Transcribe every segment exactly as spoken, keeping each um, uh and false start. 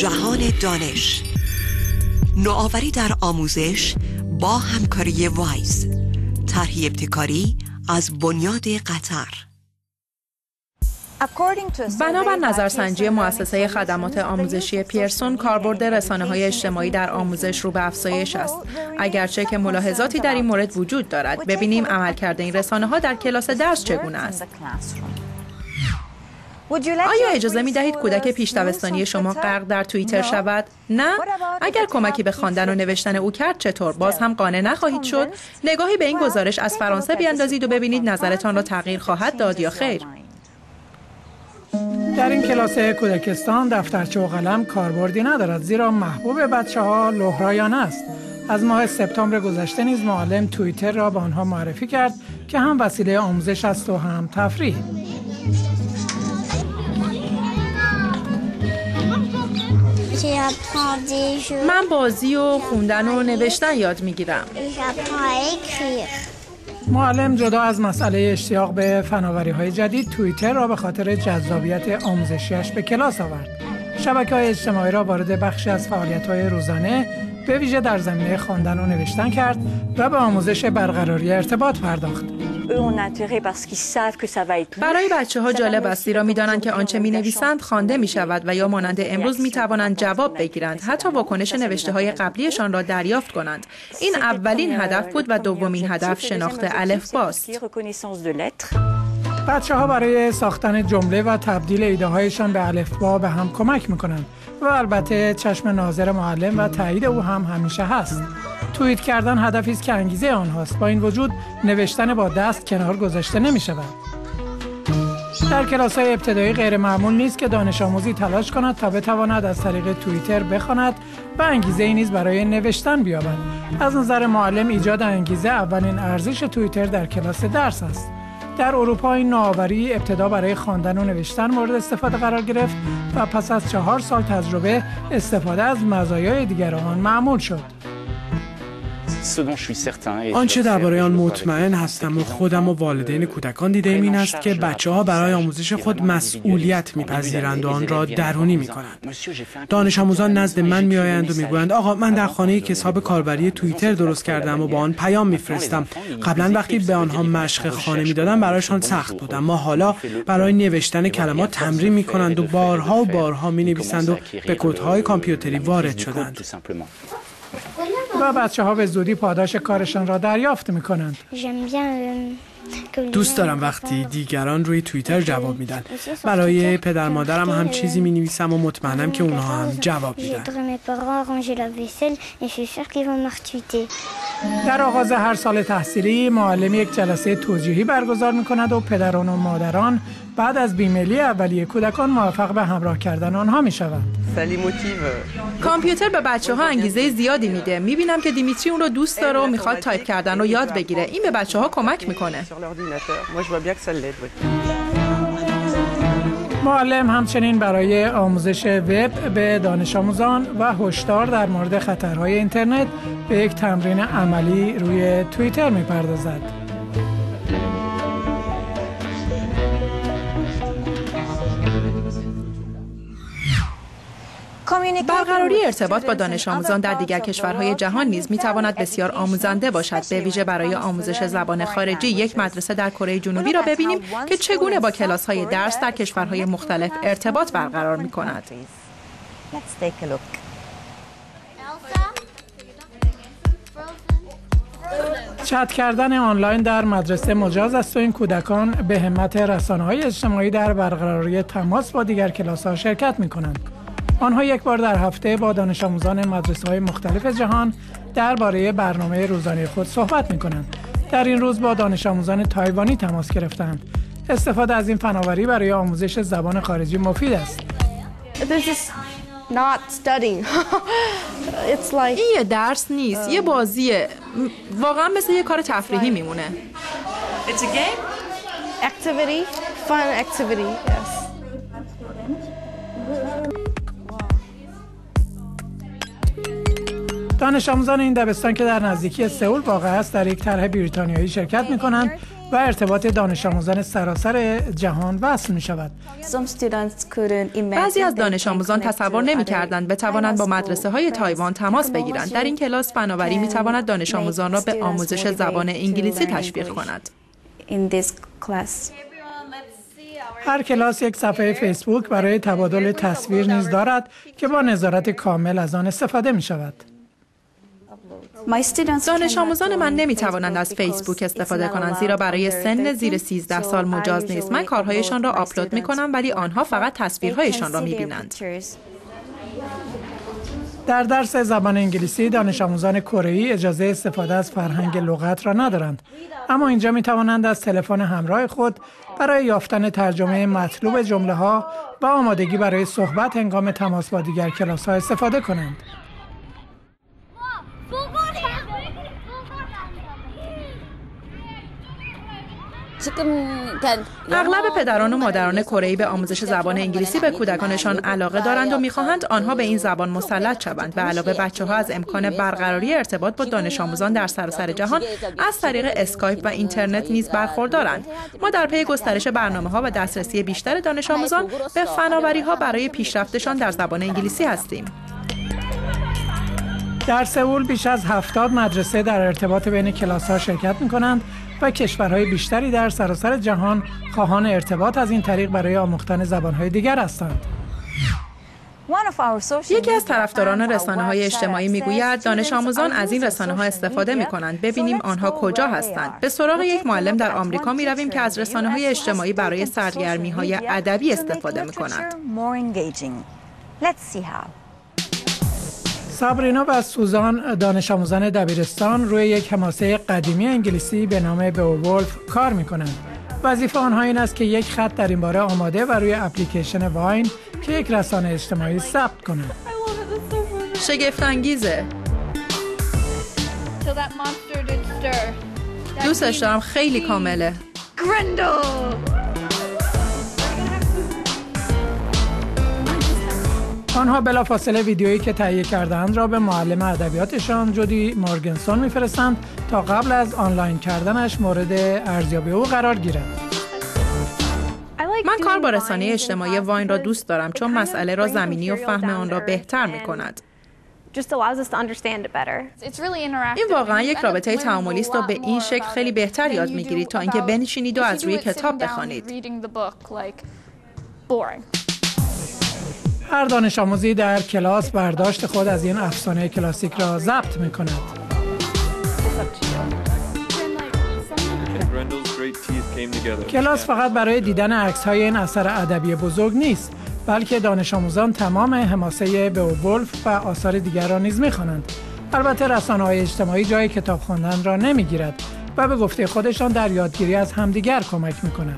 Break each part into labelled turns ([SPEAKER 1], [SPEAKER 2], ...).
[SPEAKER 1] جهان دانش، نوآوری در آموزش با همکاری وایز، طرح ابتکاری از بنیاد قطر.
[SPEAKER 2] بنابر نظرسنجی مؤسسه خدمات آموزشی پیرسون، کاربرد رسانه‌های اجتماعی در آموزش رو به افزایش است. اگرچه که ملاحظاتی در این مورد وجود دارد، ببینیم عملکرد این رسانه‌ها در کلاس درس چگونه است. آیا اجازه می دهید کودک پیش دبستانی شما غرق در توییتر شود؟ نه؟ اگر کمکی به خواندن و نوشتن او کرد چطور؟ باز هم قانع نخواهید شد؟ نگاهی به این گزارش از فرانسه بیاندازید و ببینید نظرتان را تغییر خواهد داد یا خیر.
[SPEAKER 3] در این کلاس کودکستان دفترچه و قلم کاربردی ندارد، زیرا محبوب بچه‌ها لهرایانه است. از ماه سپتامبر گذشته نیز معلم توییتر را به آنها معرفی کرد که هم وسیله آموزش است و هم تفریح.
[SPEAKER 2] من بازی و خوندن و نوشتن یاد میگیرم.
[SPEAKER 3] معلم جدا از مسئله اشتیاق به فناوری‌های جدید، توییتر را به خاطر جذابیت آموزشیش به کلاس آورد. شبکه‌های اجتماعی را وارد بخشی از فعالیت‌های روزانه به ویژه در زمینه خواندن و نوشتن کرد و به آموزش برقراری ارتباط پرداخت.
[SPEAKER 2] برای بچه‌ها جالب است، زیرا می‌دانند که آنچه می‌نویسند خوانده می‌شود و یا مانند امروز می‌توانند جواب بگیرند، حتی واکنش نوشته‌های قبلیشان را دریافت کنند. این اولین هدف بود و دومین هدف شناخت الفباست.
[SPEAKER 3] بچه‌ها برای ساختن جمله و تبدیل ایده‌هایشان به الفبا به هم کمک می‌کنند و البته چشم ناظر معلم و تایید او هم همیشه هست. توییت کردن هدفی است که انگیزه آنهاست. با این وجود نوشتن با دست کنار گذاشته نمی‌شود. در کلاس‌های ابتدایی غیر معمول نیست که دانش آموزی تلاش کند تا بتواند از طریق توییتر بخواند و انگیزه‌ای نیز برای نوشتن بیابد. از نظر معلم ایجاد انگیزه اولین ارزش توییتر در کلاس درس است. در اروپا این نوآوری ابتدا برای خواندن و نوشتن مورد استفاده قرار گرفت و پس از چهار سال تجربه استفاده از مزایای دیگر آن معمول شد.
[SPEAKER 4] آنچه درباره آن مطمئن هستم و خودم و والدین کودکان دیده‌ایم این است که بچه‌ها برای آموزش خود مسئولیت می‌پذیرند و آن را درونی می‌کنند. دانش آموزان نزد من می‌آیند و می‌گویند آقا من در خانه یک حساب کاربری توییتر درست کردم و با آن پیام می‌فرستم. قبلا وقتی به آنها مشق خانه می‌دادم برایشان سخت بود، اما حالا برای نوشتن کلمات تمرین می‌کنند و بارها و بارها می‌نویسند و به کدهای کامپیوتری وارد شدند.
[SPEAKER 3] و بچه‌ها به زودی پاداش کارشان را دریافت می‌کنند.
[SPEAKER 4] دوست دارم وقتی دیگران روی توییتر جواب میدن. برای پدر مادرم هم چیزی می‌نویسم و مطمئنم که اونها هم جواب میدن.
[SPEAKER 3] در آغاز هر سال تحصیلی معلم یک جلسه توجیهی برگزار می‌کند و پدران و مادران بعد از بیمیلی اولیه کودکان موفق به همراه کردن آنها می‌شوند.
[SPEAKER 2] کامپیوتر به بچه‌ها انگیزه زیادی میده. می‌بینم که دیمیتری اون رو دوست داره و می‌خواد تایپ کردن رو یاد بگیره. این به بچه‌ها کمک می‌کنه.
[SPEAKER 3] معلم همچنین برای آموزش وب به دانش آموزان و هشدار در مورد خطرهای اینترنت به یک تمرین عملی روی توییتر می‌پردازد.
[SPEAKER 2] برقراری ارتباط با دانش آموزان در دیگر کشورهای جهان نیز می‌تواند بسیار آموزنده باشد. به ویژه برای آموزش زبان خارجی، یک مدرسه در کره جنوبی را ببینیم که چگونه با کلاس‌های درس در کشورهای مختلف ارتباط برقرار می‌کند.
[SPEAKER 3] چت کردن آنلاین در مدرسه مجاز است و این کودکان به همت رسانه‌های اجتماعی در برقراری تماس با دیگر کلاس‌ها شرکت می‌کنند. آنها یک بار در هفته با دانش آموزان مدرسه‌های مختلف جهان درباره برنامه روزانه خود صحبت می‌کنند. در این روز با دانش آموزان تایوانی تماس گرفتند. استفاده از این فناوری برای آموزش زبان خارجی مفید است.
[SPEAKER 2] این یه درس نیست، یه بازیه. واقعا مثل یه کار تفریحی میمونه.
[SPEAKER 5] It's a game?
[SPEAKER 6] Activity, fun activity, yes.
[SPEAKER 3] دانش آموزان این دبستان که در نزدیکی سئول واقع است در یک طرح بریتانیایی شرکت می‌کنند و ارتباط دانش آموزان سراسر جهان وصل می شود.
[SPEAKER 2] بعضی از دانش آموزان تصور نمی کردند بتوانند با مدرسه های تایوان تماس بگیرند. در این کلاس فناوری می تواند دانش آموزان را به آموزش زبان انگلیسی تشویق کند.
[SPEAKER 3] هر کلاس یک صفحه فیسبوک برای تبادل تصویر نیز دارد که با نظارت کامل از آن استفاده می شود.
[SPEAKER 2] دانش آموزان من نمی توانند از فیسبوک استفاده کنند زیرا برای سن زیر سیزده سال مجاز نیست. من کارهایشان را آپلود می کنم ولی آنها فقط تصویرهایشان را می بینند.
[SPEAKER 3] در درس زبان انگلیسی دانش آموزان کره‌ای اجازه استفاده از فرهنگ لغت را ندارند، اما اینجا می توانند از تلفن همراه خود برای یافتن ترجمه مطلوب جمله ها و آمادگی برای صحبت هنگام تماس با دیگر کلاس ها استفاده کنند.
[SPEAKER 2] اغلب پدران و مادران کره‌ای به آموزش زبان انگلیسی به کودکانشان علاقه دارند و می‌خواهند آنها به این زبان مسلط شوند. به علاوه بچه‌ها از امکان برقراری ارتباط با دانش آموزان در سراسر جهان از طریق اسکایپ و اینترنت نیز برخوردارند. ما در پی گسترش برنامه‌ها و دسترسی بیشتر دانش آموزان به فناوری‌ها برای پیشرفتشان در زبان انگلیسی هستیم.
[SPEAKER 3] در سئول بیش از هفتاد مدرسه در ارتباط بین کلاس‌ها شرکت می‌کنند و کشورهای بیشتری در سراسر جهان خواهان ارتباط از این طریق برای آموختن زبان‌های دیگر هستند.
[SPEAKER 2] یکی از طرفداران رسانه‌های اجتماعی می‌گوید دانش آموزان از این رسانه‌ها استفاده می‌کنند. ببینیم آنها کجا هستند. به سراغ یک معلم در آمریکا می‌رویم که از رسانه‌های اجتماعی برای سرگرمی‌های ادبی استفاده می‌کند.
[SPEAKER 3] سابرینا و سوزان دانش آموزان دبیرستان روی یک حماسه قدیمی انگلیسی به نام بیوولف کار می‌کنند. وظیفه آنها این است که یک خط در این باره آماده و روی اپلیکیشن واین که یک رسانه اجتماعی ثبت کنند.
[SPEAKER 2] شگفت انگیزه. دوستش دارم، خیلی کامله.
[SPEAKER 3] آنها بلافاصله ویدیویی که تهیه کردند را به معلم ادبیاتشان جودی مورگنسون میفرستند تا قبل از آنلاین کردنش مورد ارزیابی او قرار گیرد.
[SPEAKER 2] من کار با رسانه اجتماعی واین را دوست دارم چون مسئله را زمینی و فهم آن را بهتر می کند. این واقعا یک رابطه تعاملی است و به این شکل خیلی بهتر یاد میگیرید تا اینکه بنشینید و از روی کتاب بخوانید.
[SPEAKER 3] هر دانش آموزی در کلاس برداشت خود از این افسانه کلاسیک را ضبط می کند. کلاس فقط برای دیدن عکس‌های این اثر ادبی بزرگ نیست، بلکه دانش آموزان تمام حماسه بیوولف و آثار دیگر را نیز می‌خوانند. البته رسانه‌های اجتماعی جای کتاب خواندن را نمی‌گیرد و به گفته خودشان در یادگیری از همدیگر کمک می‌کند.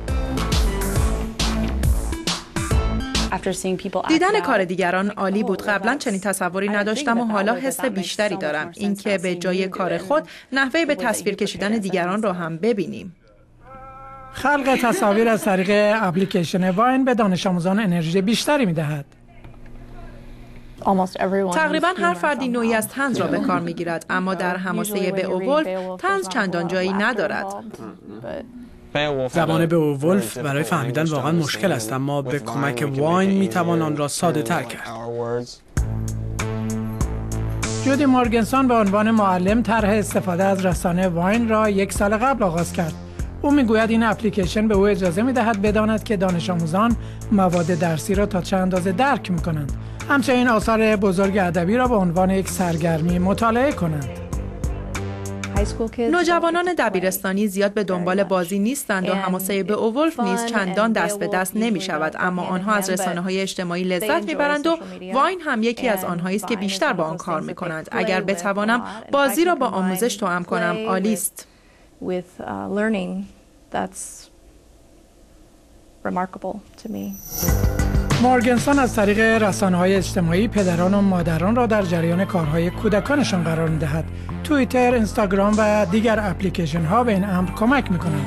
[SPEAKER 2] دیدن کار دیگران عالی بود. قبلا چنین تصوری نداشتم و حالا حس بیشتری دارم. اینکه به جای کار خود نحوه به تصویر کشیدن دیگران را هم ببینیم.
[SPEAKER 3] خلق تصاویر از طریق اپلیکیشن واین به دانش آموزان انرژی بیشتری می‌دهد.
[SPEAKER 2] تقریبا هر فردی نوعی از طنز را به کار می‌گیرد، اما در حماسه بیوولف طنز چندان جایی ندارد.
[SPEAKER 4] زبان بیوولف برای فهمیدن واقعا مشکل است، اما به کمک واین میتوان آن را ساده تر کرد.
[SPEAKER 3] جودی مورگنسون به عنوان معلم طرح استفاده از رسانه واین را یک سال قبل آغاز کرد. او میگوید این اپلیکیشن به او اجازه میدهد بداند که دانش آموزان مواد درسی را تا چه اندازه درک میکنند. همچنین آثار بزرگ ادبی را به عنوان یک سرگرمی مطالعه کنند.
[SPEAKER 2] نوجوانان دبیرستانی زیاد به دنبال بازی نیستند و حماسه بیوولف نیز چندان دست به دست نمی شود، اما آنها از رسانه‌های اجتماعی لذت میبرند و واین هم یکی از آنهایی است که بیشتر با آن کار میکنند. اگر بتوانم بازی را با آموزش توأم کنم عالی است.
[SPEAKER 3] مورگنسون از طریق رسانه‌های اجتماعی پدران و مادران را در جریان کارهای کودکانشان قرار می‌دهد. توییتر، اینستاگرام و دیگر اپلیکیشن‌ها به این امر کمک می‌کنند.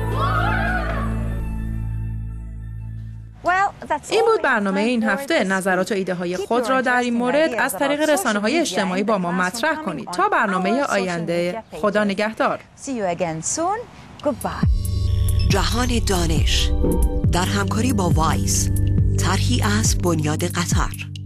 [SPEAKER 2] این بود برنامه این هفته. نظرات و ایده‌های خود را در این مورد از طریق رسانه‌های اجتماعی با ما مطرح کنید. تا برنامه آینده، خدا نگهدار.
[SPEAKER 6] Goodbye.
[SPEAKER 1] جهان دانش در همکاری با وایس، طرحی از بنیاد قطر.